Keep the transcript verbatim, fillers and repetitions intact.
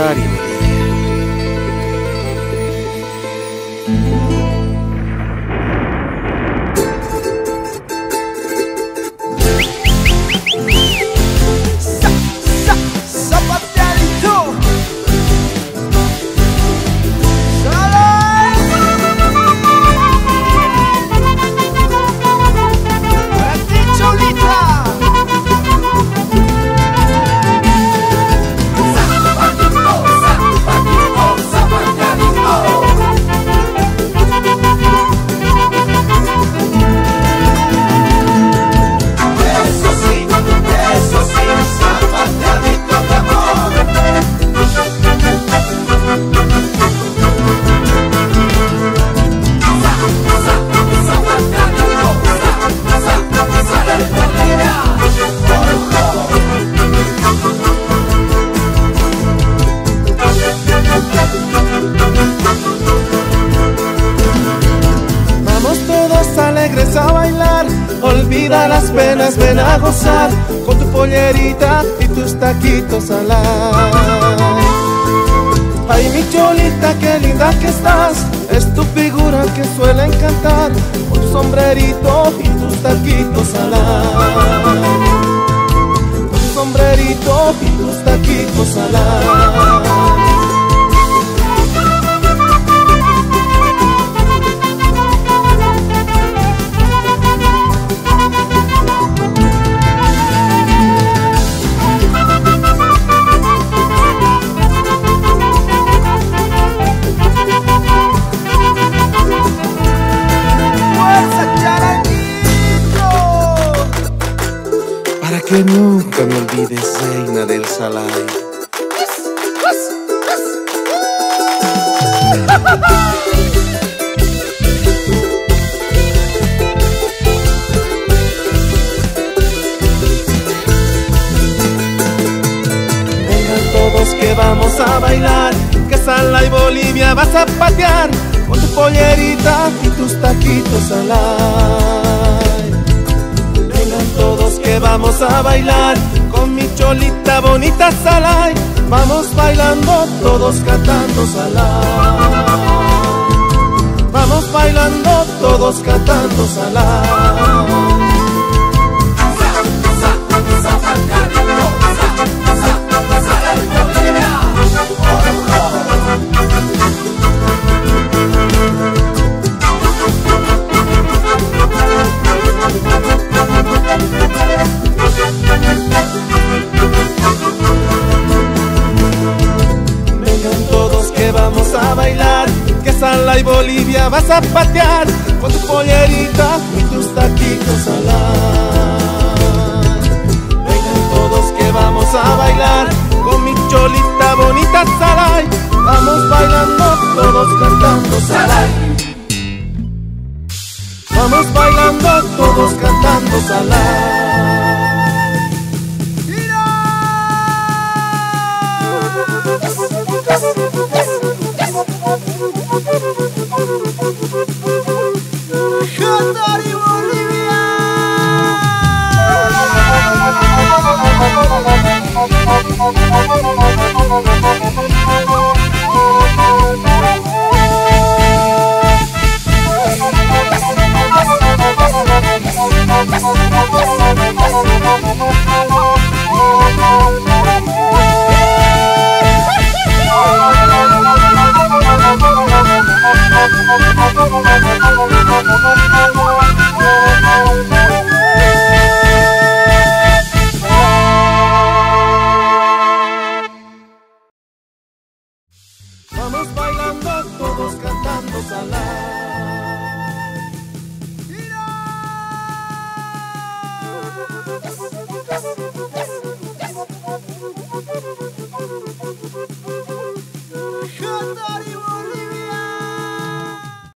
cantar y bailar. A bailar, olvida las penas, ven a gozar con tu pollerita y tus taquitos al aire. Ay, mi cholita, qué linda que estás, es tu figura que suele encantar, con tu sombrerito y tus taquitos al aire. Con tu sombrerito y tus taquitos al aire. Para que nunca me olvides, reina del Salai. Vengan todos que vamos a bailar, que Salai Bolivia vas a patear, con tu pollerita y tus taquitos al aire. Vengan todos que vamos a bailar, con mi cholita bonita Salai. Vamos bailando, todos cantando Salai. Vamos bailando, todos cantando Salai. Vamos a bailar, que Salai Bolivia vas a patear, con tu pollerita y tus taquitos al aire. Vengan todos que vamos a bailar, con mi cholita bonita Salai. Vamos bailando, todos cantando Salai. Vamos bailando, todos cantando Salai. Cantari Bolivia. Vamos bailando, todos cantando Salai.